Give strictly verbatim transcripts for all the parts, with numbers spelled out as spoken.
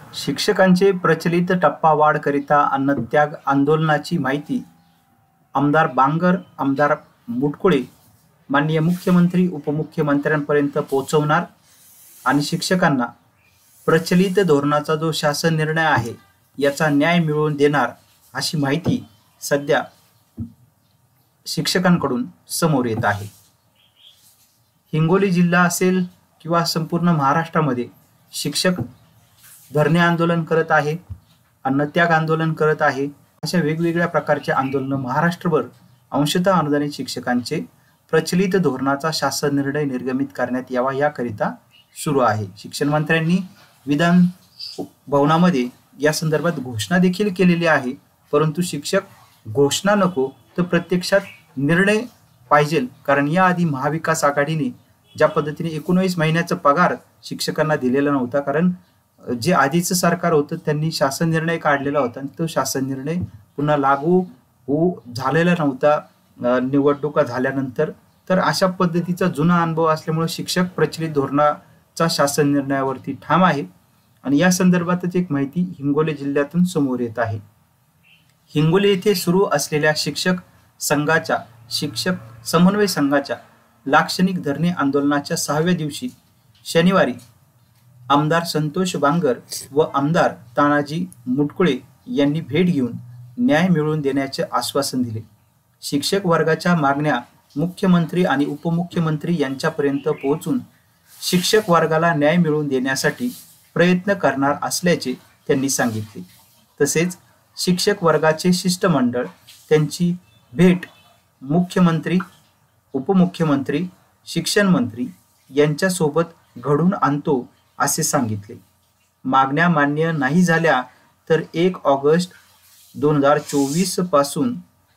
शिक्षकांचे प्रचलित टप्पावाढ करिता अन्नत्याग आंदोलनाची माहिती आमदार बांगर, आमदार मुटकुळे माननीय मुख्यमंत्री उपमुख्यमंत्र्यांपर्यंत पोहोचवणार आणि शिक्षकांना प्रचलित धोरणाचा जो शासन निर्णय आहे याचा न्याय मिळवून देणार अशी माहिती सध्या शिक्षकांकडून समोर येत आहे। हिंगोली जिल्हा असेल किंवा संपूर्ण महाराष्ट्रामध्ये शिक्षक धरणे आंदोलन करत आहे, अन्नत्याग आंदोलन करत आहे। अशा वेगवेगळ्या प्रकारचे आंदोलन महाराष्ट्रभर अंशतः अनुदानित शिक्षकांचे प्रचलित धोरणाचा शासन निर्णय निर्गमित करण्यात यावा याकरिता सुरू आहे। शिक्षण मंत्र्यांनी विधान भवनामध्ये या संदर्भात घोषणा देखील केलेली आहे, परंतु शिक्षक घोषणा नको तर प्रत्यक्षात निर्णय पाहिजे। कारण याआधी महाविकास आघाडीने ज्या पद्धतीने एकोणवीस महिन्याचा पगार शिक्षकांना दिलेला नव्हता, कारण जे आधीचं सरकार होतं त्यांनी शासन निर्णय काढलेला होता आणि तो शासन निर्णय पुन्हा लागू हो झालेला नव्हता निवडणुका झाल्यानंतर। तर अशा पद्धतीचा जुना अनुभव असल्यामुळे शिक्षक प्रचलित धोरणाचा शासन निर्णयावरती ठाम आहे आणि या संदर्भातच एक माहिती हिंगोली जिल्ह्यातून समोर येत आहे। हिंगोली येथे सुरू असलेल्या शिक्षक संघाच्या शिक्षक समन्वय संघाच्या लाक्षणिक धरणे आंदोलनाच्या सहाव्या दिवशी शनिवारी आमदार संतोष बांगर व आमदार तानाजी मुटकुळे यांनी भेट घेऊन न्याय मिळवून देण्याचे आश्वासन दिले। शिक्षक वर्गाच्या मागण्या मुख्यमंत्री आणि उपमुख्यमंत्री यांच्यापर्यंत पोहोचून शिक्षक वर्गाला न्याय मिळवून देण्यासाठी प्रयत्न करणार असल्याचे त्यांनी सांगितले। तसेच शिक्षक वर्गाचे शिष्टमंडळ त्यांची भेट मुख्यमंत्री, उपमुख्यमंत्री, शिक्षण मंत्री यांच्यासोबत घडून आणतो असे सांगितले। मागण्या मान्य नाही झाल्या तर एक ऑगस्ट दोन हजार चोवीस पासून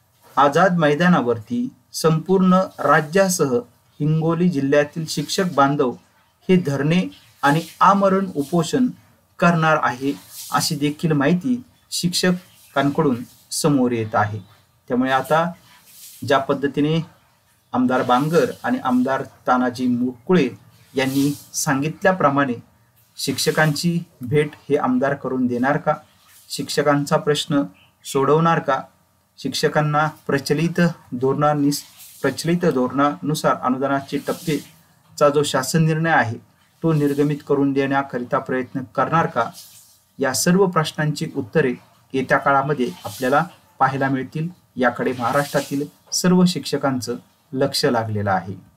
आझाद मैदानावरती संपूर्ण राज्यासह हिंगोली जिल्ह्यातील शिक्षक बांधव हे धरणे आणि आमरण उपोषण करणार आहे अशी देखील माहिती शिक्षकांकडून समोर येत आहे। त्यामुळे आता ज्या पद्धतीने आमदार बांगर आणि आमदार तानाजी मुटकुळे यांनी सांगितल्याप्रमाणे शिक्षकांची भेट हे आमदार करून देणार का, शिक्षकांचा प्रश्न सोडवणार का, शिक्षकांना प्रचलित धोरणानी प्रचलित धोरणानुसार अनुदानाचे टप्पेचा जो शासन निर्णय आहे तो निर्गमित करून देण्याकरिता प्रयत्न करणार का, या सर्व प्रश्नांची उत्तरे येत्या काळामध्ये आपल्याला पाहायला मिळतील। याकडे महाराष्ट्रातील सर्व शिक्षकांचं लक्ष लागलेलं आहे।